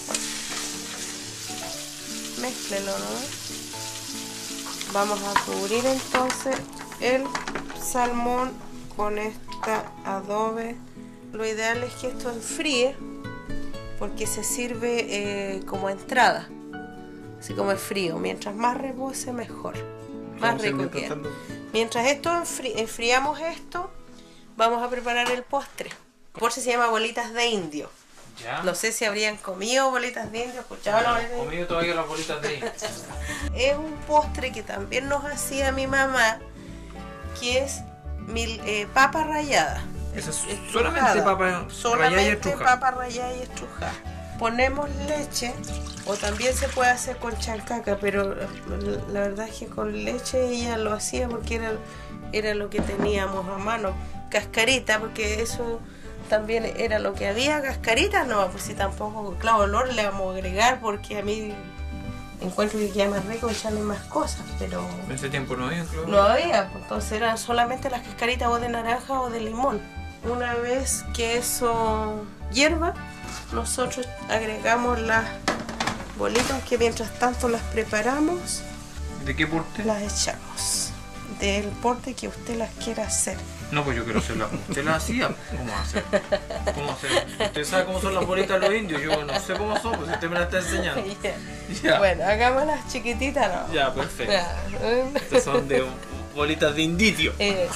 Mézclelo, ¿no? Vamos a cubrir entonces el salmón con esta adobe. Lo ideal es que esto enfríe porque se sirve eh, como entrada, así como es frío. Mientras más repose, mejor, más rico queda. Mientras esto enfri enfriamos esto, vamos a preparar el postre. El postre se llama bolitas de indio. Ya. No sé si habrían comido bolitas de indio, escuchado las bolitas de indio. Comido todavía las bolitas de indio. Es un postre que también nos hacía mi mamá, que es mil, eh, papa rallada. Esa es Estrujada. solamente papa rallada y Solamente estrujada. papa rallada y estrujada. Ponemos leche, o también se puede hacer con chancaca, pero la verdad es que con leche ella lo hacía porque era, era lo que teníamos a mano. Cascarita, porque eso también era lo que había. Cascarita no, pues si tampoco, claro, olor le vamos a agregar porque a mí encuentro que queda más rico echarle más cosas, pero En ese tiempo no había, claro. no había, pues entonces eran solamente las cascaritas o de naranja o de limón. Una vez que eso hierva, nosotros agregamos las bolitas que mientras tanto las preparamos. ¿De qué porte? Las echamos del porte que usted las quiera hacer. No, pues yo quiero hacerla como usted la hacía. ¿Cómo hacer? ¿Cómo hacer? Usted sabe cómo son las bolitas de los indios. Yo no sé cómo son, pues usted me las está enseñando. Ya. Ya. Bueno, hagámoslas chiquititas, ¿no? Ya, perfecto. Ya. Estas son de bolitas de inditio. Eso.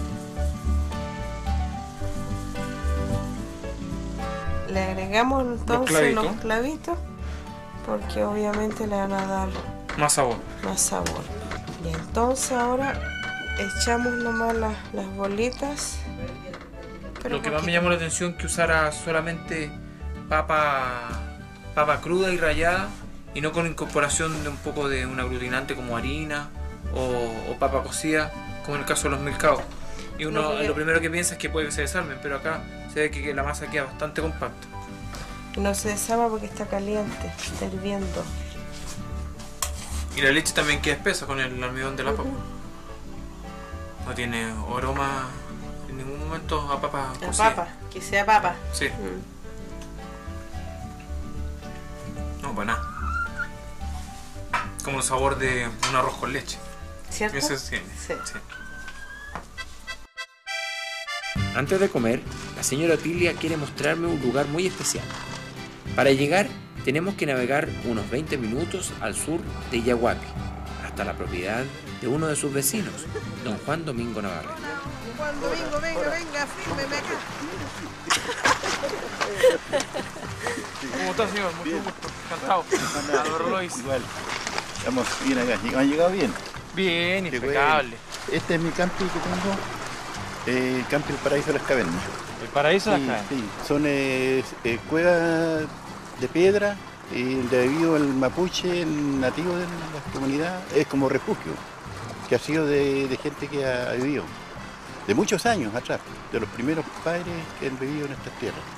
Le agregamos entonces clavitos. los clavitos porque obviamente le van a dar Más sabor. más sabor. Y entonces ahora echamos nomás las, las bolitas. Pero Lo que más me poquito. llamó la atención es que usara solamente papa, papa cruda y rallada y no con incorporación de un poco de un aglutinante como harina o, o papa cocida, como en el caso de los milcaos. Y uno No, porque- lo primero que piensa es que puede que se desarmen, pero acá se ve que, que la masa queda bastante compacta. No se desarma porque está caliente, está hirviendo. Y la leche también queda espesa con el almidón de la papa. No tiene aroma en ningún momento a papa La cocida. papa, que sea papa. Sí. Mm. No, para nada. Como el sabor de un arroz con leche. ¿Cierto? Ese sí. Sí. sí. Antes de comer, la señora Otilia quiere mostrarme un lugar muy especial. Para llegar, tenemos que navegar unos veinte minutos al sur de Yaguapi, hasta la propiedad de uno de sus vecinos, don Juan Domingo Navarrete. Juan Domingo, venga, venga, fírmeme acá. ¿Cómo está, señor? Mucho gusto. Encantado. Álvaro Lois. Igual, estamos bien acá. ¿Han llegado bien? Bien, Qué impecable. bueno. Este es mi camping que tengo, eh, el camping El Paraíso de las Cavernas. El paraíso de Sí, las cavernas. sí, son eh, eh, cuevas de piedra y debido al mapuche, el nativo de la comunidad, es como refugio, que ha sido de, de gente que ha, ha vivido, de muchos años atrás, de los primeros padres que han vivido en estas tierras.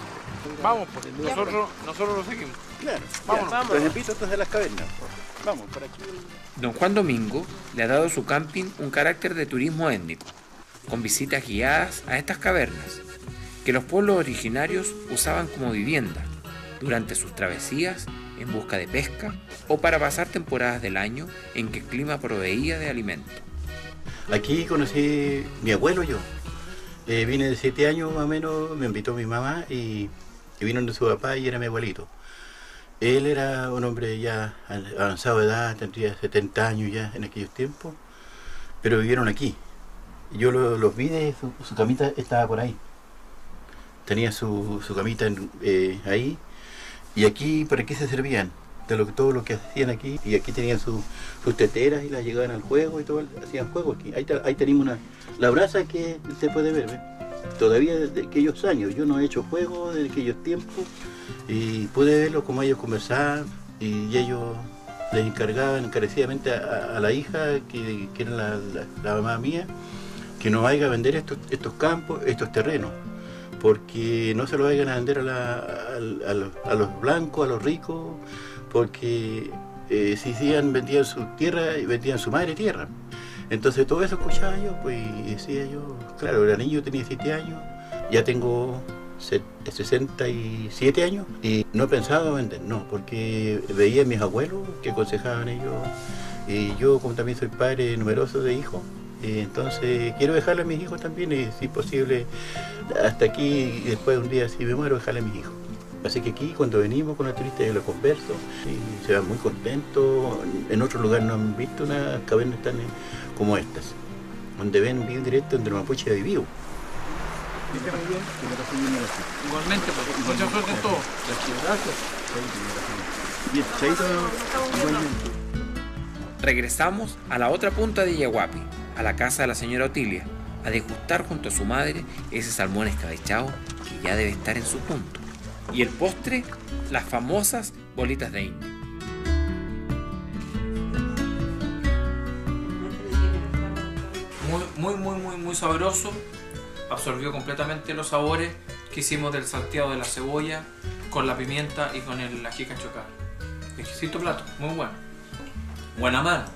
Vamos, pues, nosotros, nosotros lo seguimos. Claro, vámonos. Ya, los invito entonces a las cavernas. Vamos, por aquí. Don Juan Domingo le ha dado a su camping un carácter de turismo étnico, con visitas guiadas a estas cavernas, que los pueblos originarios usaban como vivienda durante sus travesías en busca de pesca o para pasar temporadas del año en que el clima proveía de alimento. Aquí conocí a mi abuelo yo. Eh, vine de siete años más o menos, me invitó mi mamá y, y vino de su papá y era mi abuelito. Él era un hombre ya avanzado de edad, tendría setenta años ya en aquellos tiempos, pero vivieron aquí. Yo los lo vi de su, su camita estaba por ahí. Tenía su, su camita eh, ahí y aquí, ¿para qué se servían? De lo, todo lo que hacían aquí, y aquí tenían su, sus teteras y las llegaban al juego y todo, hacían juego aquí. Ahí, ahí tenemos una, la brasa que se puede ver, ¿ves? Todavía desde aquellos años, yo no he hecho juego desde aquellos tiempos y pude verlo como ellos conversaban y ellos les encargaban encarecidamente a, a la hija, que, que era la, la, la mamá mía, que no vaya a vender estos, estos campos, estos terrenos, porque no se lo vayan a vender a, la, a, a, los, a los blancos, a los ricos, porque eh, si hacían, vendían su tierra y vendían su madre tierra. Entonces todo eso escuchaba yo, pues, y decía yo, claro, era niño, tenía siete años, ya tengo sesenta y siete años y no he pensado vender, no, porque veía a mis abuelos que aconsejaban ellos, y yo como también soy padre numeroso de hijos, y entonces quiero dejarle a mis hijos también, y si posible hasta aquí, y después un día si me muero dejarle a mis hijos. Así que aquí cuando venimos con los turistas yo los converso y se van muy contentos. En otros lugares no han visto unas cavernas tan como estas, donde ven bien directo donde los mapuches han vivido. Igualmente, pues, mucha suerte en todo. Gracias. Bien, chaito, igualmente. Regresamos a la otra punta de Yaguapi, a la casa de la señora Otilia, a degustar junto a su madre ese salmón escabechado que ya debe estar en su punto. Y el postre, las famosas bolitas de indio. Muy, muy, muy, muy, muy sabroso. Absorbió completamente los sabores que hicimos del salteado de la cebolla con la pimienta y con el ají cachocado. Exquisito plato, muy bueno. Buena mano.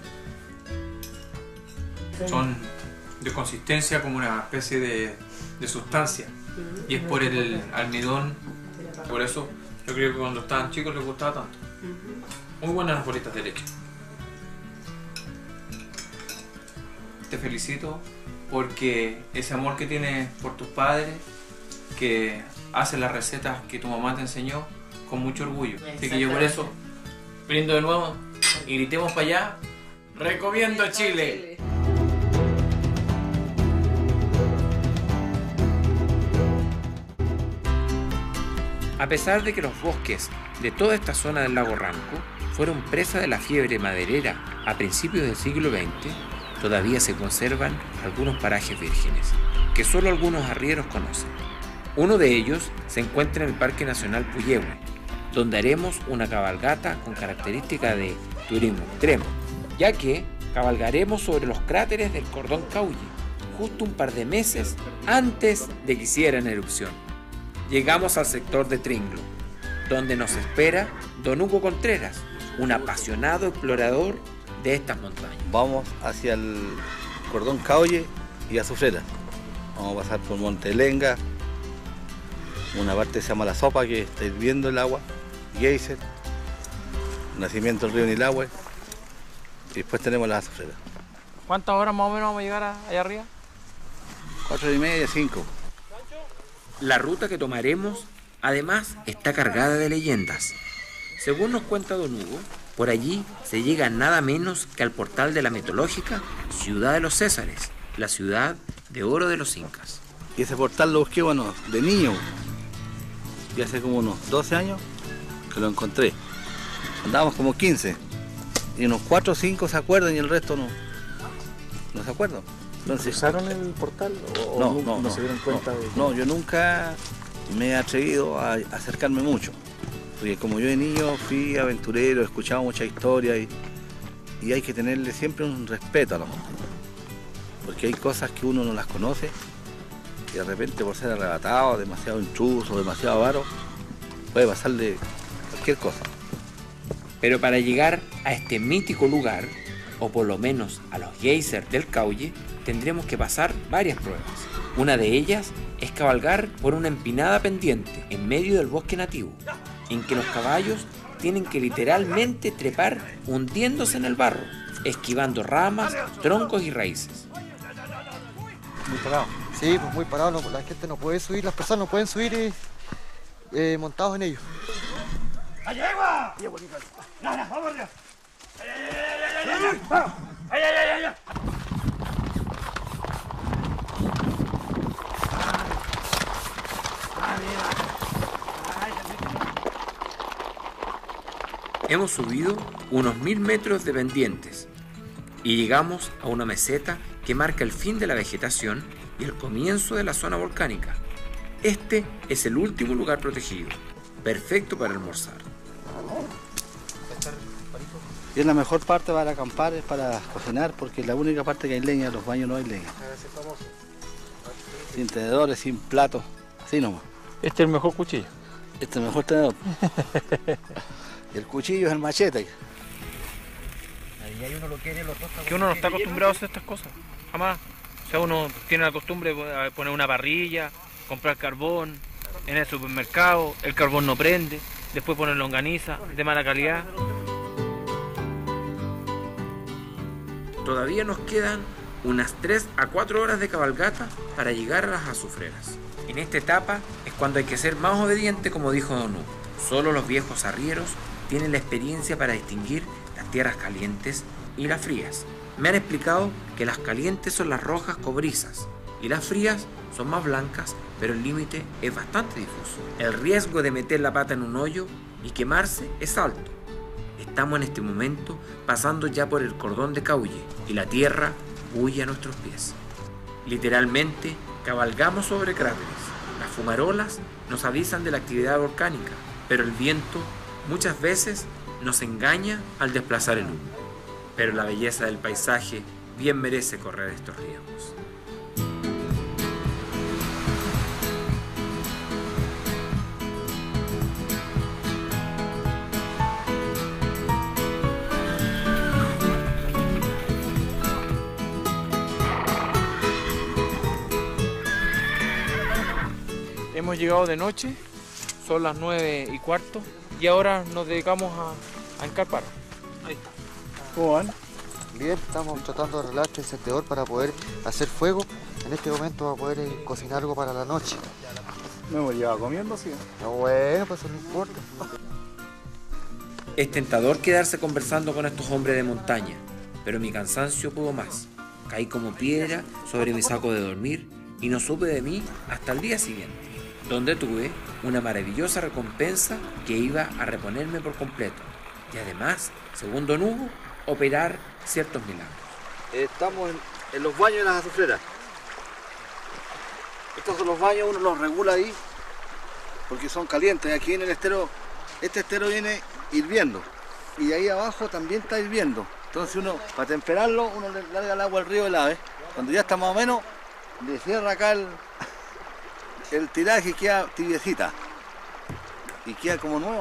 Son de consistencia como una especie de, de sustancia. Y es por el almidón. Por eso yo creo que cuando estaban chicos les gustaba tanto. Muy buenas las bolitas de leche. Te felicito porque ese amor que tienes por tus padres, que haces las recetas que tu mamá te enseñó con mucho orgullo. Así que yo por eso brindo de nuevo y gritemos para allá: ¡Recomiendo Chile! A pesar de que los bosques de toda esta zona del lago Ranco fueron presa de la fiebre maderera a principios del siglo veinte, todavía se conservan algunos parajes vírgenes, que solo algunos arrieros conocen. Uno de ellos se encuentra en el Parque Nacional Puyehue, donde haremos una cabalgata con característica de turismo extremo, ya que cabalgaremos sobre los cráteres del Cordón Caulle, justo un par de meses antes de que hicieran erupción. Llegamos al sector de Tringlo, donde nos espera don Hugo Contreras, un apasionado explorador de estas montañas. Vamos hacia el Cordón Caulle y Azucena. Vamos a pasar por Montelenga, una parte se llama La Sopa, que está hirviendo el agua, Geyser, nacimiento del río Nilahue, y después tenemos la Azucena. ¿Cuántas horas más o menos vamos a llegar a, allá arriba? Cuatro y media, cinco. La ruta que tomaremos, además, está cargada de leyendas. Según nos cuenta don Hugo, por allí se llega nada menos que al portal de la mitológica Ciudad de los Césares, la ciudad de oro de los incas. Y ese portal lo busqué, bueno, de niño, y hace como unos doce años que lo encontré. Andábamos como quince, y unos cuatro o cinco se acuerdan y el resto no, no se acuerdan. Entonces, ¿cruzaron el portal o no, no, no, no se dieron cuenta? No, de que... no, yo nunca me he atrevido a acercarme mucho. Porque como yo de niño fui aventurero, escuchaba muchas historias y, y hay que tenerle siempre un respeto a los montes. Porque hay cosas que uno no las conoce y de repente por ser arrebatado, demasiado intruso, demasiado avaro, puede pasarle cualquier cosa. Pero para llegar a este mítico lugar, o por lo menos a los geysers del Caulle, tendremos que pasar varias pruebas. Una de ellas es cabalgar por una empinada pendiente en medio del bosque nativo, en que los caballos tienen que literalmente trepar hundiéndose en el barro, esquivando ramas, troncos y raíces. Muy parado. Sí, pues muy parado, no, la gente no puede subir, las personas no pueden subir eh, eh, montados en ellos. Hemos subido unos mil metros de pendientes y llegamos a una meseta que marca el fin de la vegetación y el comienzo de la zona volcánica. Este es el último lugar protegido, perfecto para almorzar. Y es la mejor parte para acampar, es para cocinar, porque es la única parte que hay leña, en los baños no hay leña. Sin tenedores, sin platos, así nomás. Este es el mejor cuchillo. Este es el mejor tenedor. Y el cuchillo es el machete. Que uno no está acostumbrado a hacer estas cosas, jamás. O sea, uno tiene la costumbre de poner una parrilla, comprar carbón en el supermercado, el carbón no prende, después poner longaniza de mala calidad. Todavía nos quedan unas tres a cuatro horas de cabalgata para llegar a las azufreras. En esta etapa es cuando hay que ser más obediente, como dijo Don Hugo. Solo los viejos arrieros tienen la experiencia para distinguir las tierras calientes y las frías. Me han explicado que las calientes son las rojas cobrizas y las frías son más blancas, pero el límite es bastante difuso. El riesgo de meter la pata en un hoyo y quemarse es alto. Estamos en este momento pasando ya por el cordón de Caulle y la tierra huye a nuestros pies. Literalmente cabalgamos sobre cráteres. Las fumarolas nos avisan de la actividad volcánica, pero el viento muchas veces nos engaña al desplazar el humo. Pero la belleza del paisaje bien merece correr estos riesgos. Hemos llegado de noche, son las nueve y cuarto, y ahora nos dedicamos a, a encarpar. Ahí está. ¿Cómo van? Bien, estamos tratando de arreglar este encendedor para poder hacer fuego. En este momento va a poder eh, cocinar algo para la noche. ¿Me hemos llevado comiendo, sí? No, bueno, pues eso no importa. Es tentador quedarse conversando con estos hombres de montaña, pero mi cansancio pudo más. Caí como piedra sobre mi saco de dormir y no supe de mí hasta el día siguiente, donde tuve una maravillosa recompensa que iba a reponerme por completo y además, según Don Hugo, operar ciertos milagros. Estamos en, en los baños de las azufreras. Estos son los baños, uno los regula ahí porque son calientes. Aquí en el estero, este estero viene hirviendo y ahí abajo también está hirviendo. Entonces uno, para temperarlo, uno le larga el agua al río del ave. Cuando ya está más o menos, le cierra acá el, el tiraje y queda tibiecita y queda como nuevo.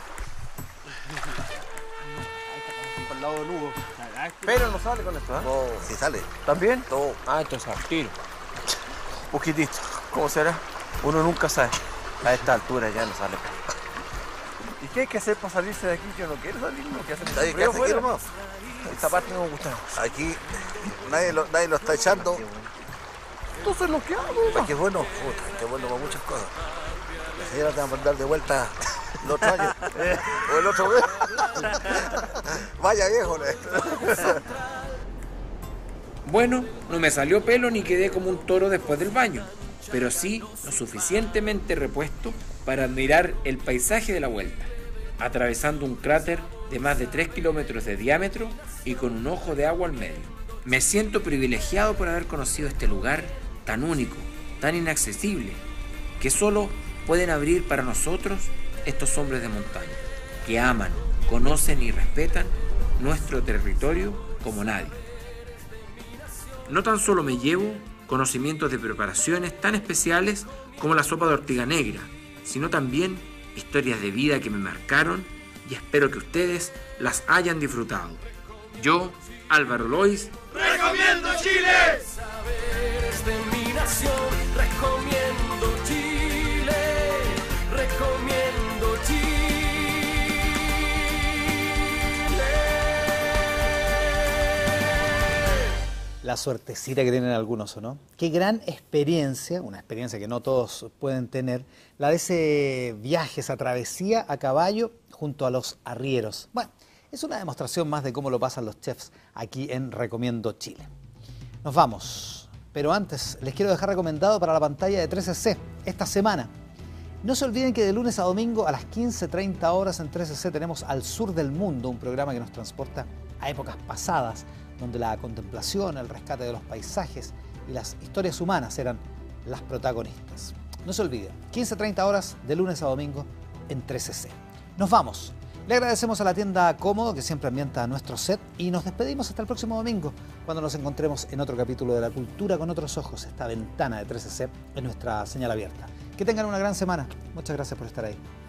Al lado del Hugo. Pero no sale con esto, ¿eh? No, sí sale. ¿También? No. Ah, entonces al tiro. Poquitito. ¿Cómo será? Uno nunca sabe. A esta altura ya no sale. ¿Y qué hay que hacer para salirse de aquí? Yo no quiero salir, no quiero hacer ¿Hay que hacer aquí nomás? Esta parte no me gusta. Aquí nadie lo, nadie lo está echando. Entonces lo que hago. Pues qué bueno, puta, qué bueno para muchas cosas. La señora te va a mandar de vuelta el otro año. O el otro mes. Vaya viejo. Bueno, no me salió pelo ni quedé como un toro después del baño, pero sí lo suficientemente repuesto para admirar el paisaje de la vuelta, atravesando un cráter de más de tres kilómetros de diámetro y con un ojo de agua al medio. Me siento privilegiado por haber conocido este lugar tan único, tan inaccesible, que solo pueden abrir para nosotros estos hombres de montaña, que aman, conocen y respetan nuestro territorio como nadie. No tan solo me llevo conocimientos de preparaciones tan especiales como la sopa de ortiga negra, sino también historias de vida que me marcaron y espero que ustedes las hayan disfrutado. Yo, Álvaro Lois, recomiendo Chile. Saberes de mi nación, recomiendo Chile, recomiendo Chile. La suertecita que tienen algunos, ¿o no? Qué gran experiencia, una experiencia que no todos pueden tener, la de ese viaje, esa travesía a caballo junto a los arrieros. Bueno, es una demostración más de cómo lo pasan los chefs aquí en Recomiendo Chile. Nos vamos, pero antes les quiero dejar recomendado para la pantalla de trece C esta semana. No se olviden que de lunes a domingo a las quince treinta horas en trece C tenemos Al Sur del Mundo, un programa que nos transporta a épocas pasadas, donde la contemplación, el rescate de los paisajes y las historias humanas eran las protagonistas. No se olviden, quince treinta horas de lunes a domingo en trece C. Nos vamos. Le agradecemos a la tienda Cómodo, que siempre ambienta nuestro set, y nos despedimos hasta el próximo domingo, cuando nos encontremos en otro capítulo de La Cultura con Otros Ojos, esta ventana de trece C en nuestra señal abierta. Que tengan una gran semana. Muchas gracias por estar ahí.